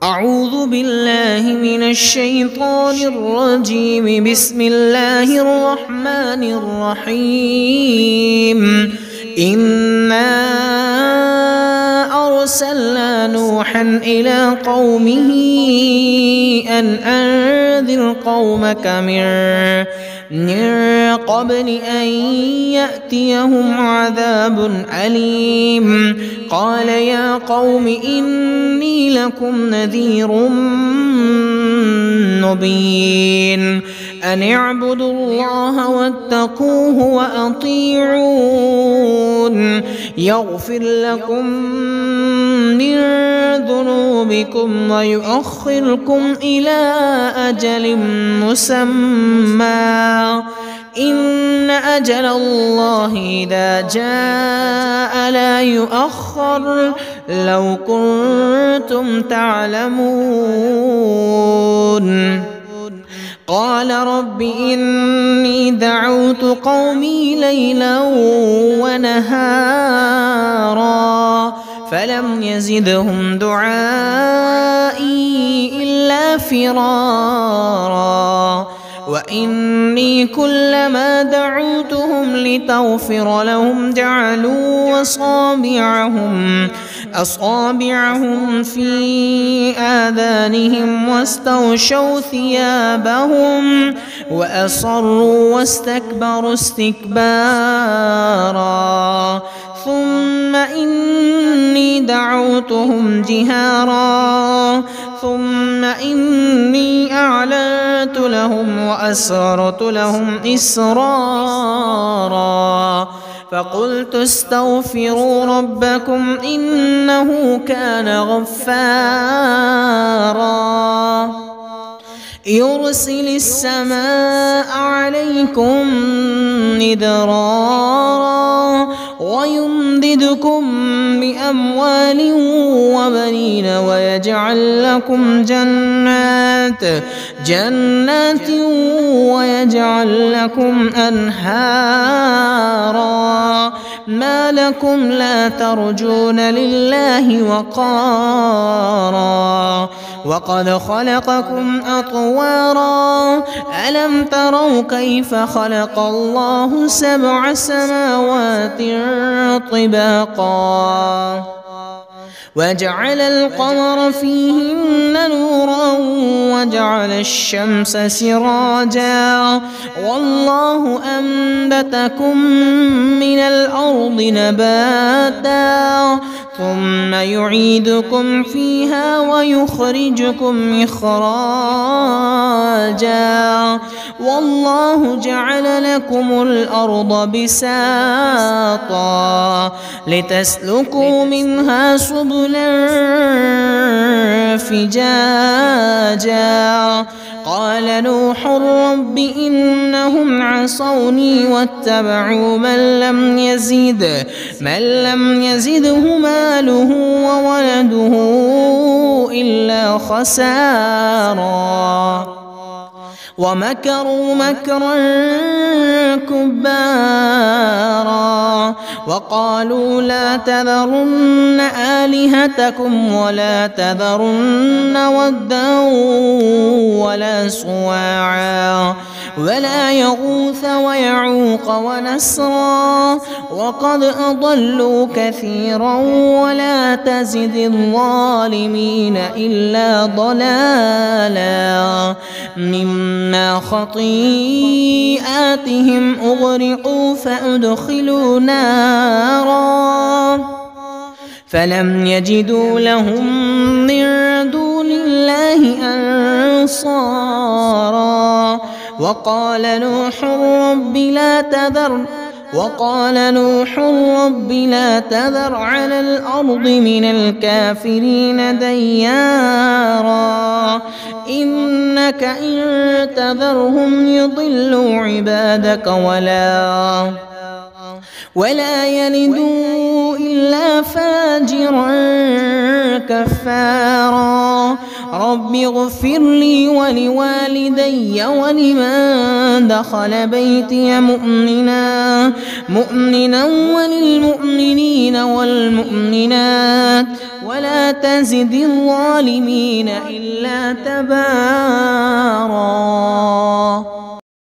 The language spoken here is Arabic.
أعوذ بالله من الشيطان الرجيم. بسم الله الرحمن الرحيم. إنا أرسلنا نوحا إلى قومه أن أنذر قومك من قبل أن يأتيهم عذاب أليم. قال يا قوم إني لكم نذير مبين أن اعبدوا الله واتقوه وأطيعون يغفر لكم من ذنوبكم ويؤخركم إلى أجل مسمى إن أجل الله إذا جاء لا يؤخر لو كنتم تعلمون. قال رب إني دعوت قومي ليلا ونهارا فلم يزدهم دعائي إلا فرارا وإني كلما دعوتهم لتغفر لهم جعلوا أصابعهم في آذانهم واستغشوا ثيابهم وأصروا واستكبروا استكبارا ثم إني دعوتهم جهارا ثم إني أعلنت لهم وأسررت لهم إسرارا فقلت استغفروا ربكم إنه كان غفارا يرسل السماء عليكم مدرارا ويمددكم بأموال وبنين ويجعل لكم جنات ويجعل لكم أنهارا ما لكم لا ترجون لله وقارا وقد خلقكم أطوارا ألم تروا كيف خلق الله 7 سماوات طباقا وجعل القمر فيهن نورا وجعل الشمس سراجا والله أنبتكم من الأرض نباتا ثم يعيدكم فيها ويخرجكم إخراجا والله جعل لكم الأرض بساطا لتسلكوا منها سبلا فجاجا قال نوح رب إنهم عصوني واتبعوا من لم يزده ماله وولده إلا خسارا ومكروا مكرا كبارا وقالوا لا تذرن آلهتكم ولا تذرن ودا ولا سواعا ولا يغوث ويعوق ونسرا وقد أضلوا كثيرا ولا تزد الظالمين إلا ضلالا مما خطيئاتهم أغرقوا فأدخلوا نارا فلم يجدوا لهم من دون الله أنصارا وقال نوح رب لا تذر على الأرض من الكافرين ديارا إنك إن تذرهم يضلوا عبادك ولا يلدوا إلا فاجرا كفارا رب اغفر لي ولوالدي ولمن دخل بيتي مؤمنا وللمؤمنين والمؤمنات ولا تزد الظالمين إلا تبارا.